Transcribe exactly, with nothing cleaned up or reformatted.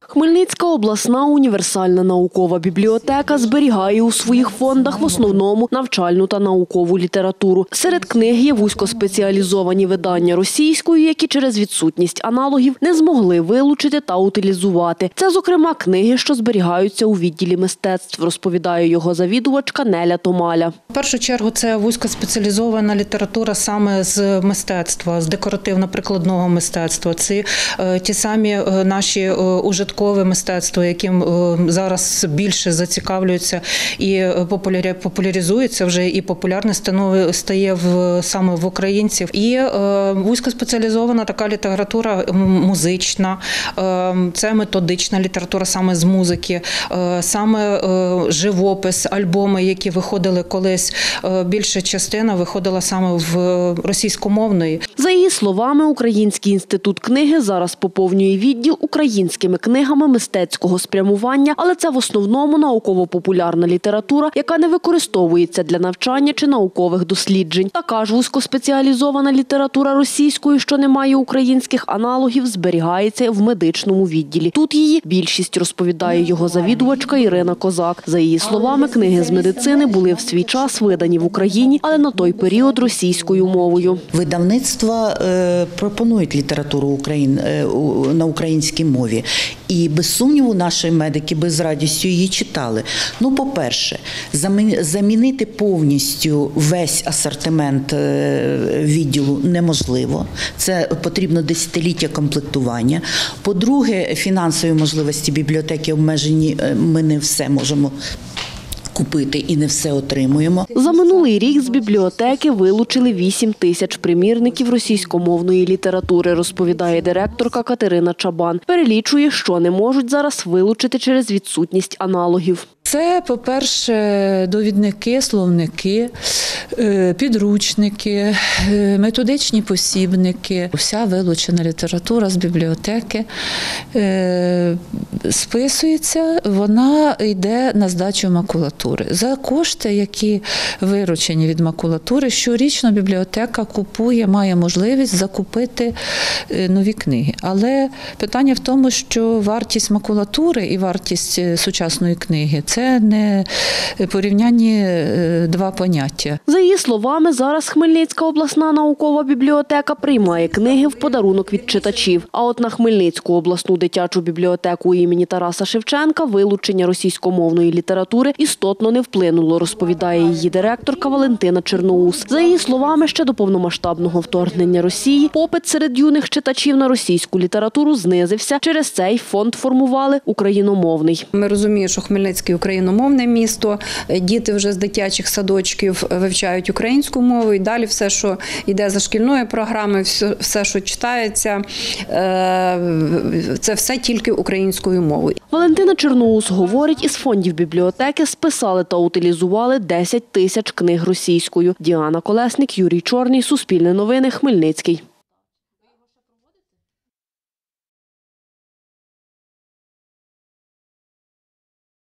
Хмельницька обласна універсальна наукова бібліотека зберігає у своїх фондах в основному навчальну та наукову літературу. Серед книг є вузькоспеціалізовані видання російською, які через відсутність аналогів не змогли вилучити та утилізувати. Це, зокрема, книги, що зберігаються у відділі мистецтв, розповідає його завідувачка Неля Томаля. В першу чергу це вузькоспеціалізована література саме з мистецтва, з декоративно-прикладного мистецтва. Це ті самі наші ужиткове мистецтво, яким зараз більше зацікавлюються і популяризується вже, і популярне стає в, саме в українців. І вузькоспеціалізована така література музична, це методична література саме з музики, саме живопис, альбоми, які виходили колись, більша частина виходила саме в російськомовної. За її словами, Український інститут книги зараз поповнює відділ українськими книгами мистецького спрямування, але це в основному науково-популярна література, яка не використовується для навчання чи наукових досліджень. Така ж вузькоспеціалізована література російською, що не має українських аналогів, зберігається в медичному відділі. Тут її більшість, розповідає його завідувачка Ірина Козак. За її словами, книги з медицини були в свій час видані в Україні, але на той період російською мовою. Видавництва е, пропонують літературу Україн, е, на українській мові. І, без сумніву, наші медики би з радістю її читали. Ну, по-перше, замінити повністю весь асортимент відділу неможливо. Це потрібно десятиліття комплектування. По-друге, фінансові можливості бібліотеки обмежені, ми не все можемо купити і не все отримуємо. За минулий рік з бібліотеки вилучили вісім тисяч примірників російськомовної літератури, розповідає директорка Катерина Чабан. Перелічує, що не можуть зараз вилучити через відсутність аналогів. Це, по-перше, довідники, словники, підручники, методичні посібники. Вся вилучена література з бібліотеки списується, вона йде на здачу макулатури. За кошти, які виручені від макулатури, щорічно бібліотека купує, має можливість закупити нові книги. Але питання в тому, що вартість макулатури і вартість сучасної книги – це не порівнянні два поняття. За її словами, зараз Хмельницька обласна наукова бібліотека приймає книги в подарунок від читачів. А от на Хмельницьку обласну дитячу бібліотеку імені Тараса Шевченка вилучення російськомовної літератури істотно не вплинуло, розповідає її директорка Валентина Черноус. За її словами, ще до повномасштабного вторгнення Росії попит серед юних читачів на російську літературу знизився. Через цей фонд формували україномовний. Ми розуміємо, що Хмельницький україномовне місто, діти вже з дитячих садочків вивчають українську мову і далі все, що йде за шкільною програмою, все, що читається, це все тільки українською мовою. Валентина Черноус говорить, із фондів бібліотеки списали та утилізували десять тисяч книг російською. Діана Колесник, Юрій Чорний, Суспільне новини, Хмельницький.